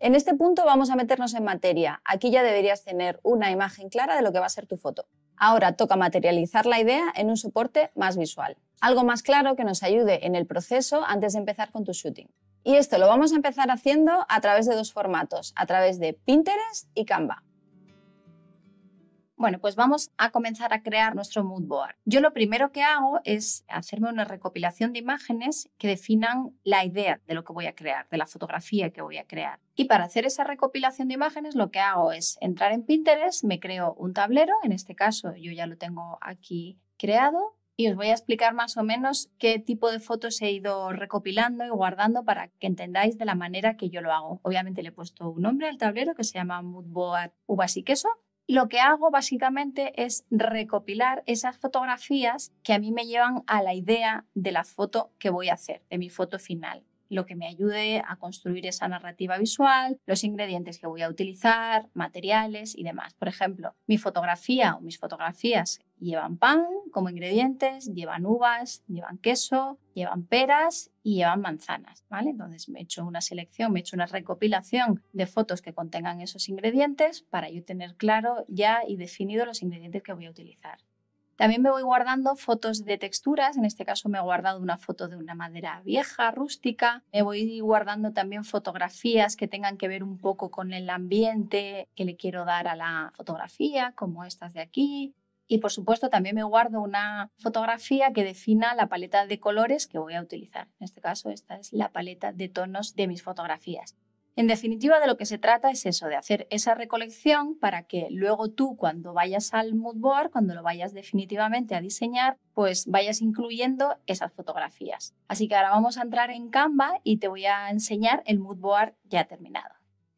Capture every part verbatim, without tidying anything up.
En este punto vamos a meternos en materia. Aquí ya deberías tener una imagen clara de lo que va a ser tu foto. Ahora toca materializar la idea en un soporte más visual. Algo más claro que nos ayude en el proceso antes de empezar con tu shooting. Y esto lo vamos a empezar haciendo a través de dos formatos, a través de Pinterest y Canva. Bueno, pues vamos a comenzar a crear nuestro mood board. Yo lo primero que hago es hacerme una recopilación de imágenes que definan la idea de lo que voy a crear, de la fotografía que voy a crear. Y para hacer esa recopilación de imágenes lo que hago es entrar en Pinterest, me creo un tablero, en este caso yo ya lo tengo aquí creado, y os voy a explicar más o menos qué tipo de fotos he ido recopilando y guardando para que entendáis de la manera que yo lo hago. Obviamente le he puesto un nombre al tablero que se llama Mood Board Uvas y Queso. Y lo que hago básicamente es recopilar esas fotografías que a mí me llevan a la idea de la foto que voy a hacer, de mi foto final. Lo que me ayude a construir esa narrativa visual, los ingredientes que voy a utilizar, materiales y demás. Por ejemplo, mi fotografía o mis fotografías llevan pan como ingredientes, llevan uvas, llevan queso, llevan peras y llevan manzanas, ¿vale? Entonces me he hecho una selección, me he hecho una recopilación de fotos que contengan esos ingredientes para yo tener claro ya y definido los ingredientes que voy a utilizar. También me voy guardando fotos de texturas, en este caso me he guardado una foto de una madera vieja, rústica. Me voy guardando también fotografías que tengan que ver un poco con el ambiente que le quiero dar a la fotografía, como estas de aquí. Y por supuesto también me guardo una fotografía que defina la paleta de colores que voy a utilizar. En este caso esta es la paleta de tonos de mis fotografías. En definitiva, de lo que se trata es eso, de hacer esa recolección para que luego tú, cuando vayas al mood board, cuando lo vayas definitivamente a diseñar, pues vayas incluyendo esas fotografías. Así que ahora vamos a entrar en Canva y te voy a enseñar el mood board ya terminado.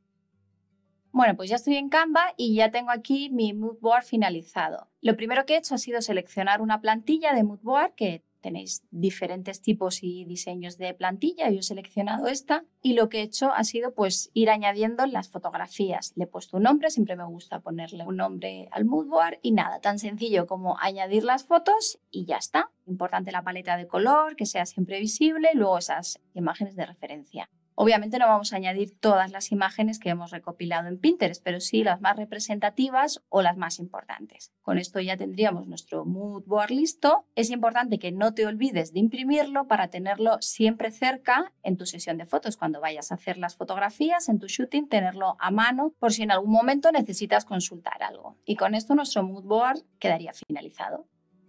Bueno, pues ya estoy en Canva y ya tengo aquí mi mood board finalizado. Lo primero que he hecho ha sido seleccionar una plantilla de mood board que tenéis diferentes tipos y diseños de plantilla. Yo he seleccionado esta y lo que he hecho ha sido pues ir añadiendo las fotografías. Le he puesto un nombre, siempre me gusta ponerle un nombre al mood board y nada, tan sencillo como añadir las fotos y ya está. Importante la paleta de color, que sea siempre visible, y luego esas imágenes de referencia. Obviamente no vamos a añadir todas las imágenes que hemos recopilado en Pinterest, pero sí las más representativas o las más importantes. Con esto ya tendríamos nuestro mood board listo. Es importante que no te olvides de imprimirlo para tenerlo siempre cerca en tu sesión de fotos. Cuando vayas a hacer las fotografías en tu shooting, tenerlo a mano por si en algún momento necesitas consultar algo. Y con esto nuestro mood board quedaría finalizado.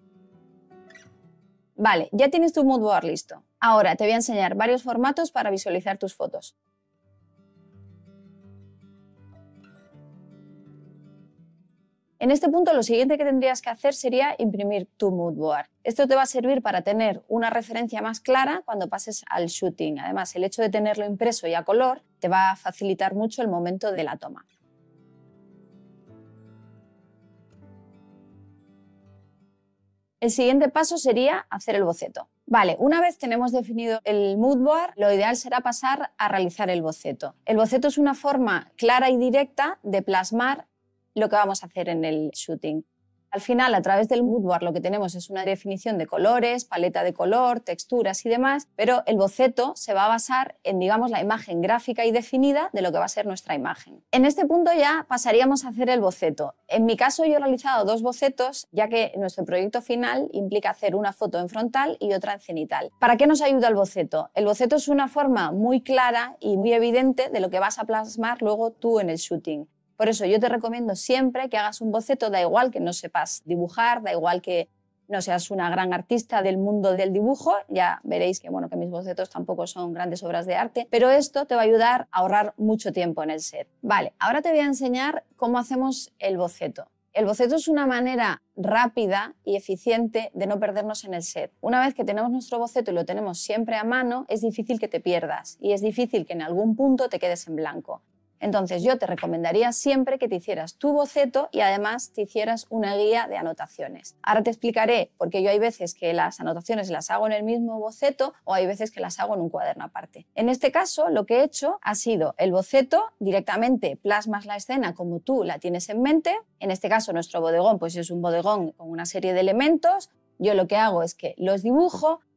Vale, ya tienes tu mood board listo. Ahora te voy a enseñar varios formatos para visualizar tus fotos. En este punto lo siguiente que tendrías que hacer sería imprimir tu mood board. Esto te va a servir para tener una referencia más clara cuando pases al shooting. Además, el hecho de tenerlo impreso y a color te va a facilitar mucho el momento de la toma. El siguiente paso sería hacer el boceto. Vale, una vez tenemos definido el mood board, lo ideal será pasar a realizar el boceto. El boceto es una forma clara y directa de plasmar lo que vamos a hacer en el shooting. Al final, a través del mood board lo que tenemos es una definición de colores, paleta de color, texturas y demás, pero el boceto se va a basar en, digamos, la imagen gráfica y definida de lo que va a ser nuestra imagen. En este punto ya pasaríamos a hacer el boceto. En mi caso yo he realizado dos bocetos, ya que nuestro proyecto final implica hacer una foto en frontal y otra en cenital. ¿Para qué nos ayuda el boceto? El boceto es una forma muy clara y muy evidente de lo que vas a plasmar luego tú en el shooting. Por eso yo te recomiendo siempre que hagas un boceto, da igual que no sepas dibujar, da igual que no seas una gran artista del mundo del dibujo, ya veréis que, bueno, que mis bocetos tampoco son grandes obras de arte, pero esto te va a ayudar a ahorrar mucho tiempo en el set. Vale, ahora te voy a enseñar cómo hacemos el boceto. El boceto es una manera rápida y eficiente de no perdernos en el set. Una vez que tenemos nuestro boceto y lo tenemos siempre a mano, es difícil que te pierdas y es difícil que en algún punto te quedes en blanco. Entonces yo te recomendaría siempre que te hicieras tu boceto y además te hicieras una guía de anotaciones. Ahora te explicaré porque yo hay veces que las anotaciones las hago en el mismo boceto o hay veces que las hago en un cuaderno aparte. En este caso lo que he hecho ha sido el boceto, directamente plasmas la escena como tú la tienes en mente. En este caso nuestro bodegón pues es un bodegón con una serie de elementos. Yo lo que hago es que los dibujo,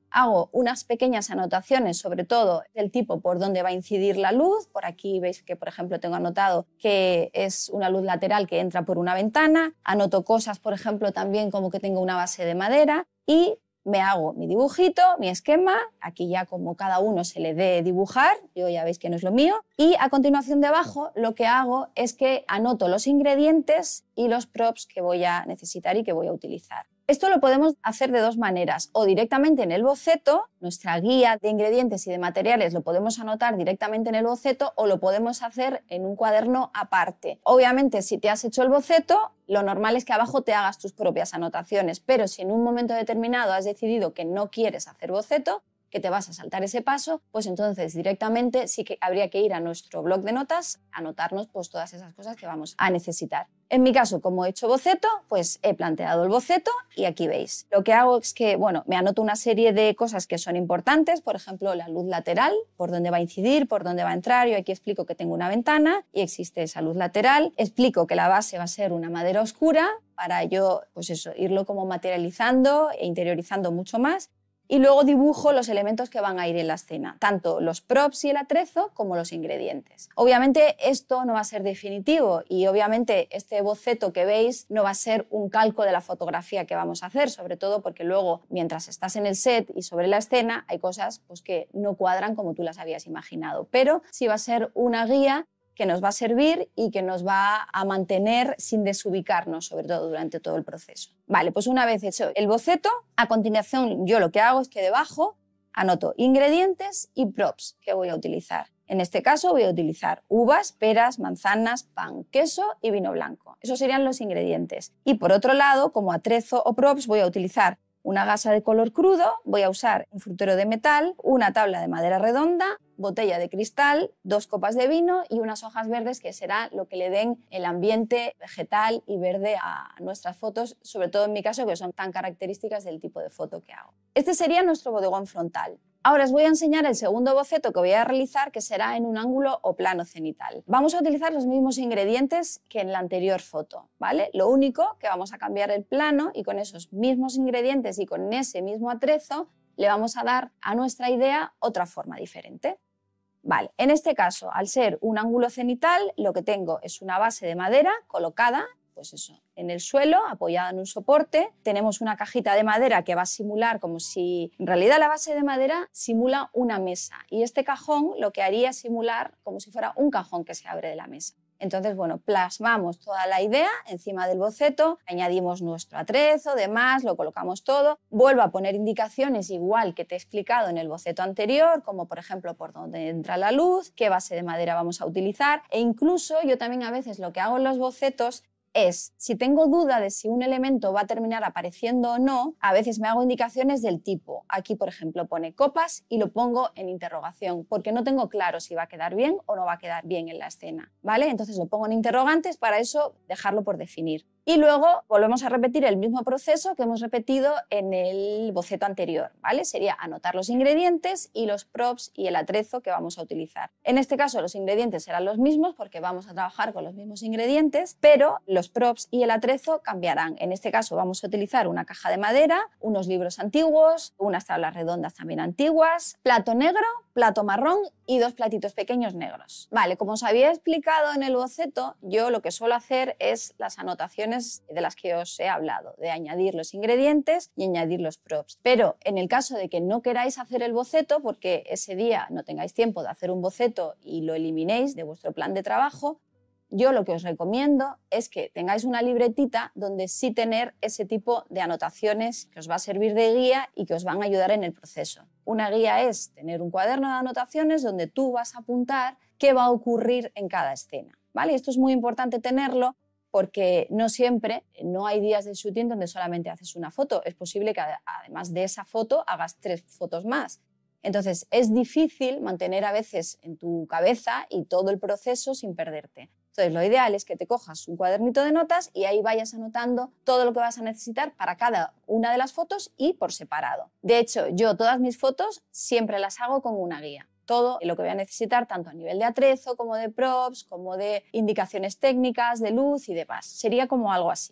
hago unas pequeñas anotaciones, sobre todo del tipo por dónde va a incidir la luz. Por aquí veis que, por ejemplo, tengo anotado que es una luz lateral que entra por una ventana. Anoto cosas, por ejemplo, también como que tengo una base de madera y me hago mi dibujito, mi esquema. Aquí ya como cada uno se le dé dibujar, yo ya veis que no es lo mío. Y a continuación debajo lo que hago es que anoto los ingredientes y los props que voy a necesitar y que voy a utilizar. Esto lo podemos hacer de dos maneras, o directamente en el boceto, nuestra guía de ingredientes y de materiales lo podemos anotar directamente en el boceto o lo podemos hacer en un cuaderno aparte. Obviamente, si te has hecho el boceto, lo normal es que abajo te hagas tus propias anotaciones, pero si en un momento determinado has decidido que no quieres hacer boceto, que te vas a saltar ese paso, pues entonces directamente sí que habría que ir a nuestro bloc de notas, anotarnos pues todas esas cosas que vamos a necesitar. En mi caso, como he hecho boceto, pues he planteado el boceto y aquí veis. Lo que hago es que, bueno, me anoto una serie de cosas que son importantes, por ejemplo, la luz lateral, por dónde va a incidir, por dónde va a entrar. Yo aquí explico que tengo una ventana y existe esa luz lateral. Explico que la base va a ser una madera oscura para yo, pues eso, irlo como materializando e interiorizando mucho más. Y luego dibujo los elementos que van a ir en la escena, tanto los props y el atrezo como los ingredientes. Obviamente esto no va a ser definitivo y obviamente este boceto que veis no va a ser un calco de la fotografía que vamos a hacer, sobre todo porque luego mientras estás en el set y sobre la escena hay cosas pues, que no cuadran como tú las habías imaginado, pero sí va a ser una guía que nos va a servir y que nos va a mantener sin desubicarnos, sobre todo durante todo el proceso. Vale, pues una vez hecho el boceto, a continuación yo lo que hago es que debajo anoto ingredientes y props que voy a utilizar. En este caso voy a utilizar uvas, peras, manzanas, pan, queso y vino blanco. Esos serían los ingredientes. Y por otro lado, como atrezo o props, voy a utilizar una gasa de color crudo, voy a usar un frutero de metal, una tabla de madera redonda, botella de cristal, dos copas de vino y unas hojas verdes que será lo que le den el ambiente vegetal y verde a nuestras fotos, sobre todo en mi caso que son tan características del tipo de foto que hago. Este sería nuestro bodegón frontal. Ahora os voy a enseñar el segundo boceto que voy a realizar, que será en un ángulo o plano cenital. Vamos a utilizar los mismos ingredientes que en la anterior foto, ¿vale? Lo único que vamos a cambiar el plano y con esos mismos ingredientes y con ese mismo atrezo le vamos a dar a nuestra idea otra forma diferente. Vale, en este caso, al ser un ángulo cenital, lo que tengo es una base de madera colocada, pues eso, en el suelo, apoyada en un soporte. Tenemos una cajita de madera que va a simular como si... En realidad la base de madera simula una mesa y este cajón lo que haría es simular como si fuera un cajón que se abre de la mesa. Entonces, bueno, plasmamos toda la idea encima del boceto, añadimos nuestro atrezo, demás, lo colocamos todo. Vuelvo a poner indicaciones igual que te he explicado en el boceto anterior, como por ejemplo por dónde entra la luz, qué base de madera vamos a utilizar e incluso yo también a veces lo que hago en los bocetos es, si tengo duda de si un elemento va a terminar apareciendo o no, a veces me hago indicaciones del tipo. Aquí, por ejemplo, pone copas y lo pongo en interrogación, porque no tengo claro si va a quedar bien o no va a quedar bien en la escena, ¿vale? Entonces lo pongo en interrogantes para eso dejarlo por definir. Y luego volvemos a repetir el mismo proceso que hemos repetido en el boceto anterior, ¿vale? Sería anotar los ingredientes y los props y el atrezo que vamos a utilizar. En este caso los ingredientes serán los mismos porque vamos a trabajar con los mismos ingredientes, pero los props y el atrezo cambiarán. En este caso vamos a utilizar una caja de madera, unos libros antiguos, unas tablas redondas también antiguas, plato negro, plato marrón y dos platitos pequeños negros. Vale, como os había explicado en el boceto, yo lo que suelo hacer es las anotaciones de las que os he hablado, de añadir los ingredientes y añadir los props. Pero en el caso de que no queráis hacer el boceto, porque ese día no tengáis tiempo de hacer un boceto y lo eliminéis de vuestro plan de trabajo, yo lo que os recomiendo es que tengáis una libretita donde sí tener ese tipo de anotaciones que os va a servir de guía y que os van a ayudar en el proceso. Una guía es tener un cuaderno de anotaciones donde tú vas a apuntar qué va a ocurrir en cada escena, ¿vale? Esto es muy importante tenerlo porque no siempre, no hay días de shooting donde solamente haces una foto. Es posible que además de esa foto hagas tres fotos más. Entonces es difícil mantener a veces en tu cabeza y todo el proceso sin perderte. Entonces lo ideal es que te cojas un cuadernito de notas y ahí vayas anotando todo lo que vas a necesitar para cada una de las fotos y por separado. De hecho, yo todas mis fotos siempre las hago con una guía. Todo lo que voy a necesitar, tanto a nivel de atrezo como de props, como de indicaciones técnicas, de luz y demás. Sería como algo así.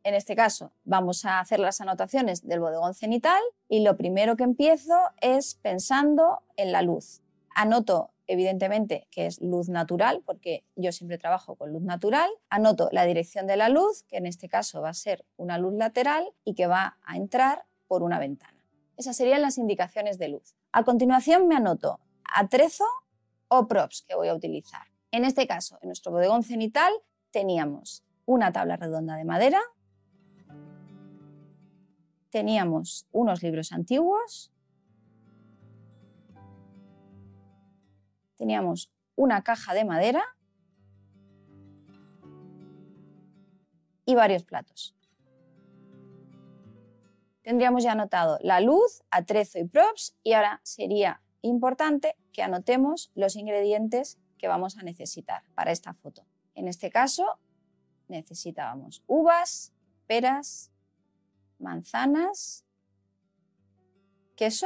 En este caso vamos a hacer las anotaciones del bodegón cenital y lo primero que empiezo es pensando en la luz. Anoto evidentemente que es luz natural, porque yo siempre trabajo con luz natural. Anoto la dirección de la luz, que en este caso va a ser una luz lateral y que va a entrar por una ventana. Esas serían las indicaciones de luz. A continuación me anoto atrezo o props que voy a utilizar. En este caso, en nuestro bodegón cenital teníamos una tabla redonda de madera, teníamos unos libros antiguos, teníamos una caja de madera y varios platos. Tendríamos ya anotado la luz, atrezo y props y ahora sería importante que anotemos los ingredientes que vamos a necesitar para esta foto. En este caso necesitábamos uvas, peras, manzanas, queso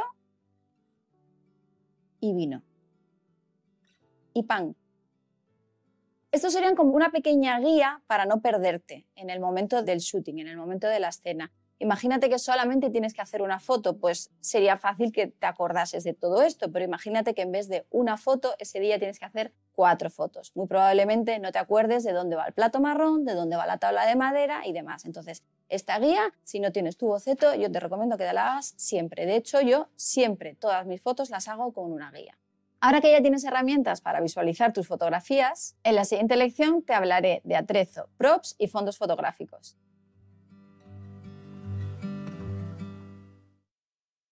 y vino. Y pan. Estos serían como una pequeña guía para no perderte en el momento del shooting, en el momento de la escena. Imagínate que solamente tienes que hacer una foto, pues sería fácil que te acordases de todo esto, pero imagínate que en vez de una foto, ese día tienes que hacer cuatro fotos. Muy probablemente no te acuerdes de dónde va el plato marrón, de dónde va la tabla de madera y demás. Entonces, esta guía, si no tienes tu boceto, yo te recomiendo que la hagas siempre. De hecho, yo siempre, todas mis fotos las hago con una guía. Ahora que ya tienes herramientas para visualizar tus fotografías, en la siguiente lección te hablaré de atrezo, props y fondos fotográficos.